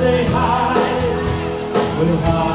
say hi, well, hi.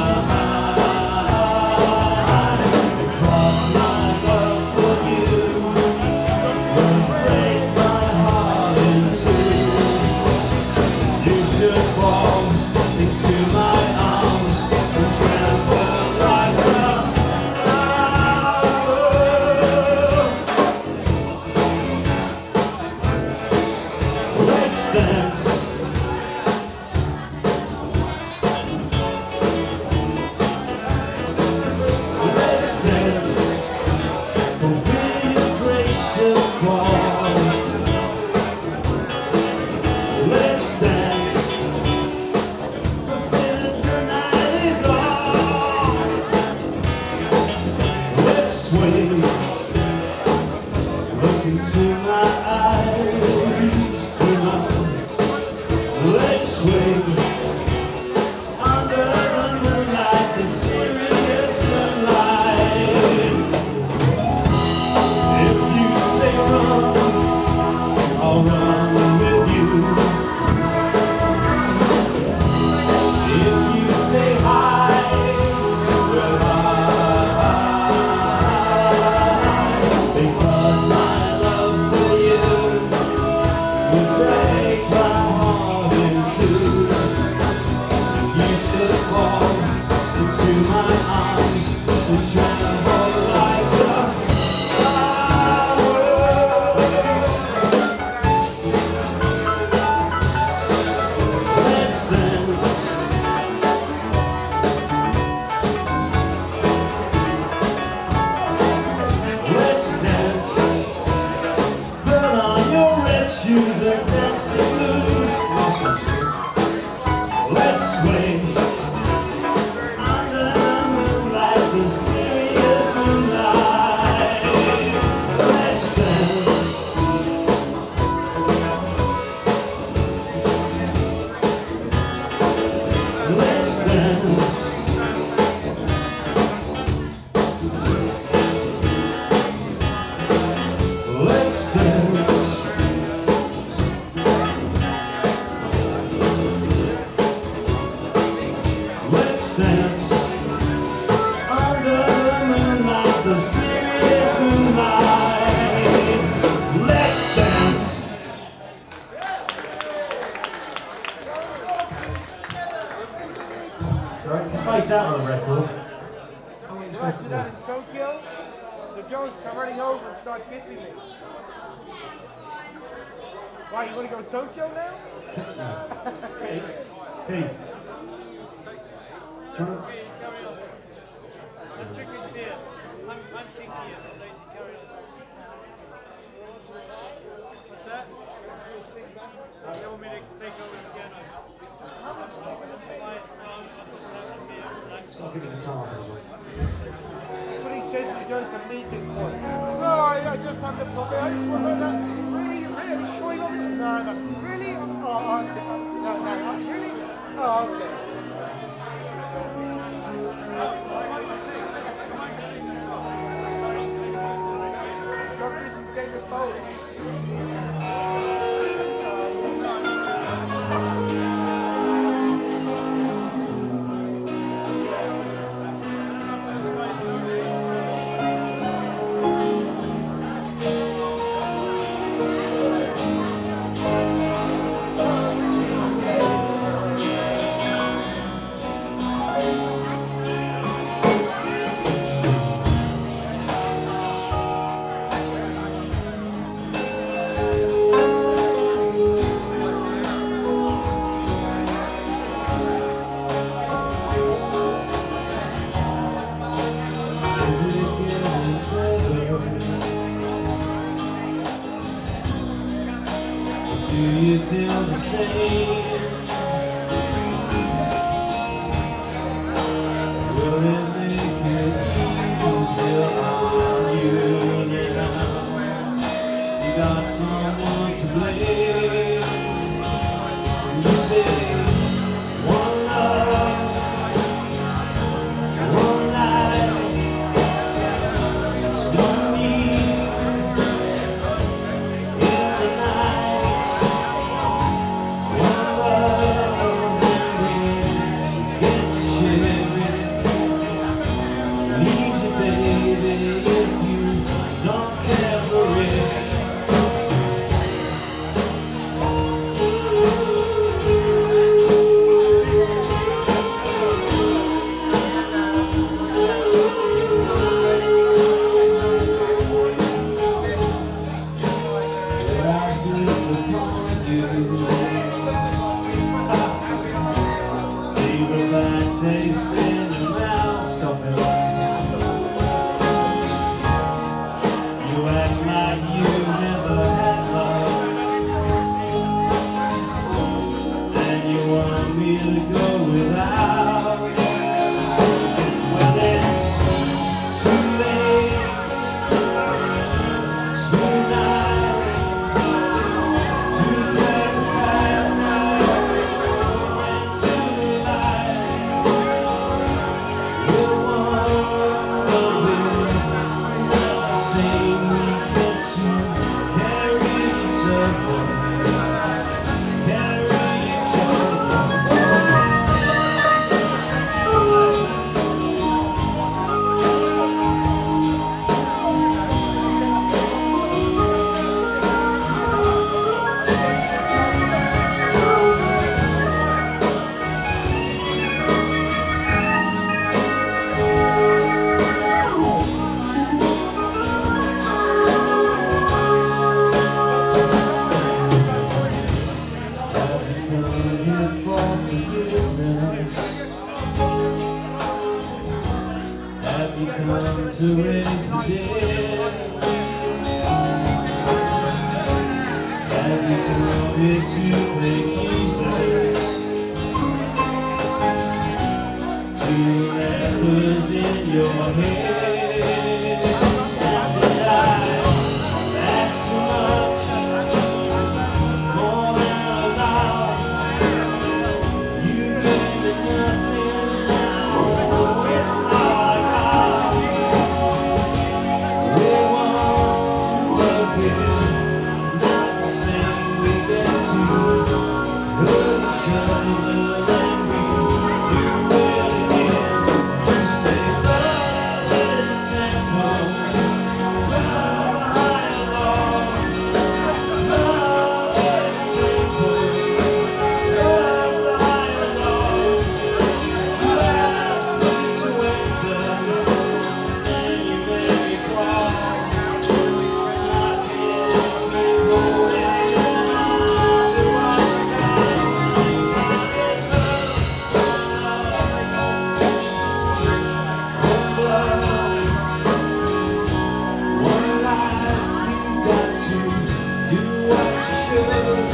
Why, you want to go to Tokyo now? Keith. I'm drinking beer. I'm drinking beer. Carry on. What's that? They want me to take over again. I'll give you the guitar as well. That's what he says when he goes to a meeting point. No, I just have to pop it. I just want to know. Really? Are you sure you want me? No. Really? Oh, okay. No. Really? Oh, okay. This is David Bowie. Do you feel the same? Will it make it easier on you now? You got someone to blame. You say one love, one life. It's lonely in the night. One love. Leave a bad taste in your mouth, stop it. You act like you never had love, and you want me to go without. Well, it's too late tonight to drag the past night into light. We'll wonder the same we get to carry each other, carry each other. Have you come to raise the dead? Have you come here to play Jesus? Two rappers in your head, and did I ask too much, more than allowed? You gave me nothing, now it's like we won't look good, not the same. We get to hurt each other, and we do it again. You say love is a tempo, love high and low. Love is a tempo, love high and low. You ask me to enter, and you make me cry. I can't be holding on to what you got. It's love, one blood, one life. You got to do what you should.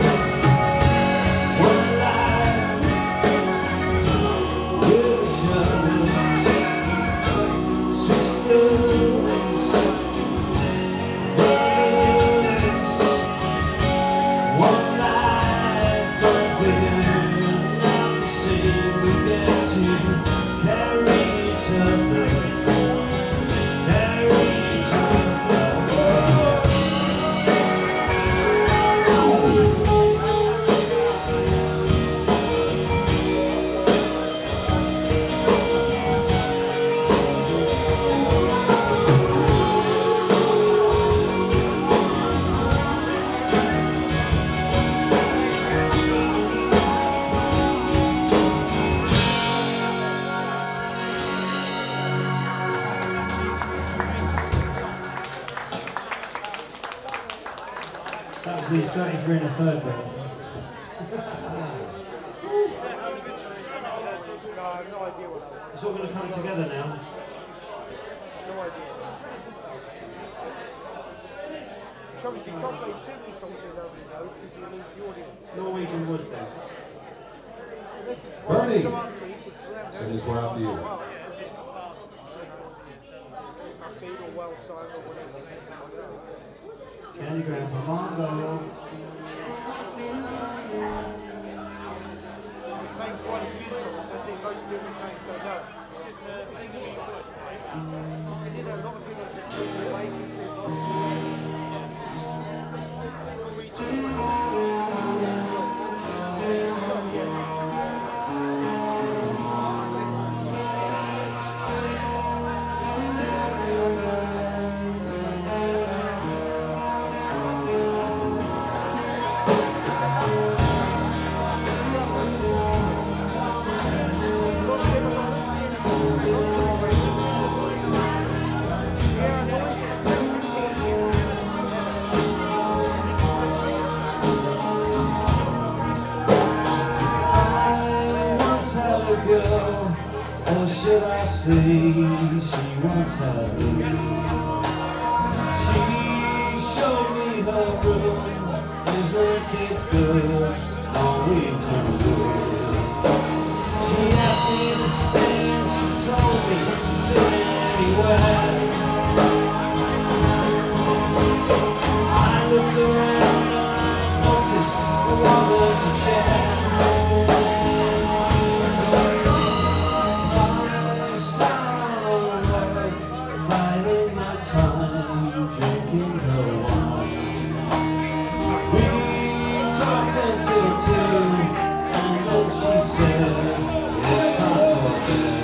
One life with each other, sisters, brothers. One life, but we're not the same. We get to carry each other, carry each other. That was the 33 and a third round. No, I have no idea what that was. It's all going to come together now. No idea. Trouble is, you can't play too many songs that nobody knows because you lose the audience. Norwegian Wood then. Unless it's Bernie! so upbeat, it's them. Send this one out to you. Well, it's upbeat or well sung or whatever. Candy Graham from Margot. Names quite a few songs. I think most people don't know. This is Make Me Good, right? I did a lot of people just do the way because they've lost girl, or should I say she once had me. She showed me her room, isn't it good? Norwegian wood. She asked me to stay and she told me to sit anywhere. I looked around and I noticed there wasn't a chair. Drinking her wine, we talked until 2, and then she said, it's time for bed.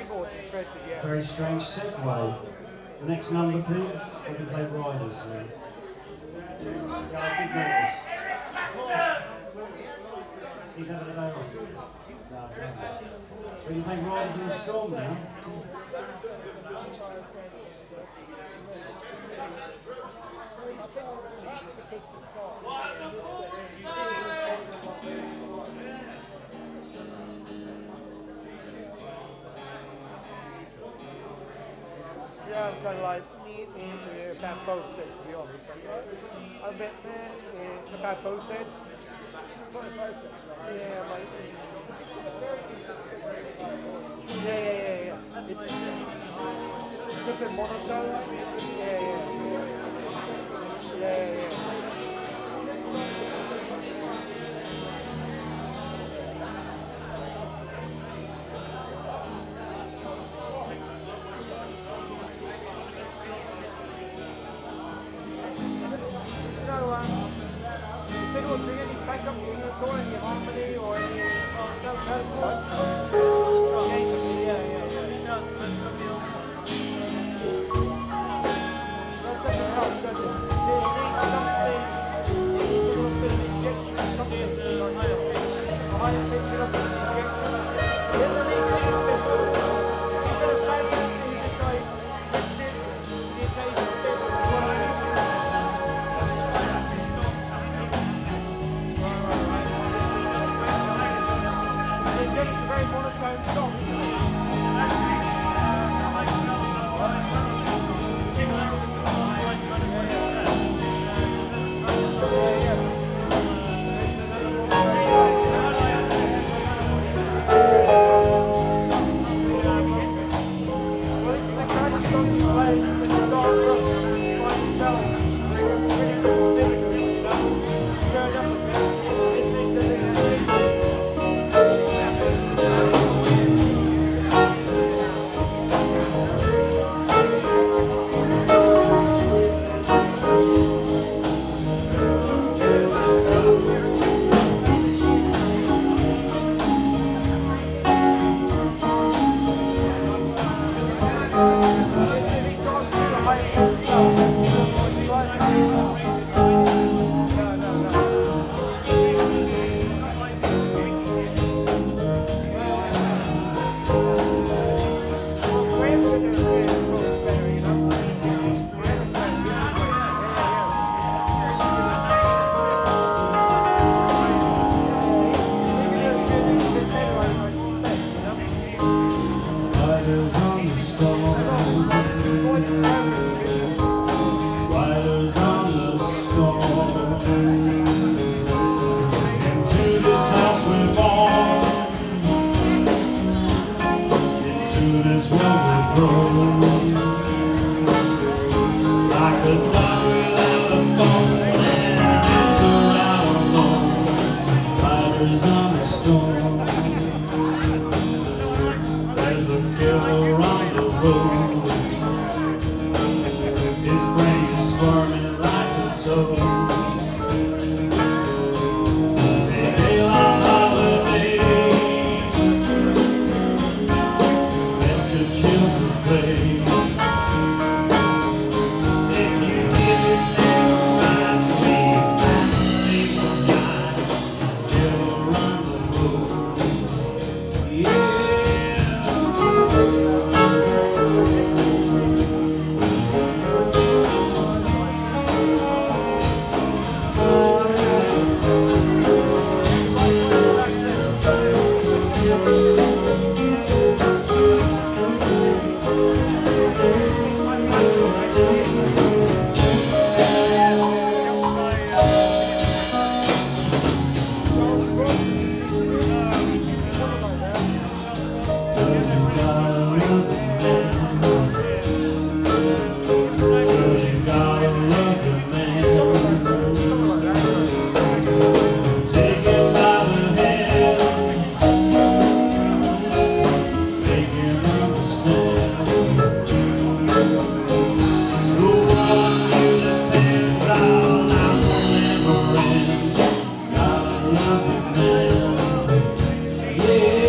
Oh, it's impressive, yeah. Very strange segue. The next number, please. We can play Riders, please. Yeah, I did notice. He's having a day off. No, it's lovely. So you play Riders in the Storm now? Yeah, I'm kind of like about both sets, to be honest. I'm a bit about both sets. Yeah, like, yeah. It's a bit monotone. Yeah. Does anyone bring any backup singer at all, any harmony or any? No, not as much. Occasionally, yeah. That doesn't help, does it? It needs a little bit of injection or something. A higher pitch of injection. It needs a little bit of instead of saying that, you just like, that's it, the occasional bit of it's a very monotone song, isn't it? Well, this is the kind of song you play when you're dark room by yourself. You're really good speakers, you know. Turn up a bit, listening to the Riders on the storm. Riders on the storm. Into this house we're born. Into this world we're grown. Like a dog without a bone, and it's around alone. Riders on the storm. There's a killer on the road. His brain is squirming like a toad. Take a long holiday. Let your children play. If you give this man a ride, sleep back, sleep all night. Killer on the road. Yeah. Yeah.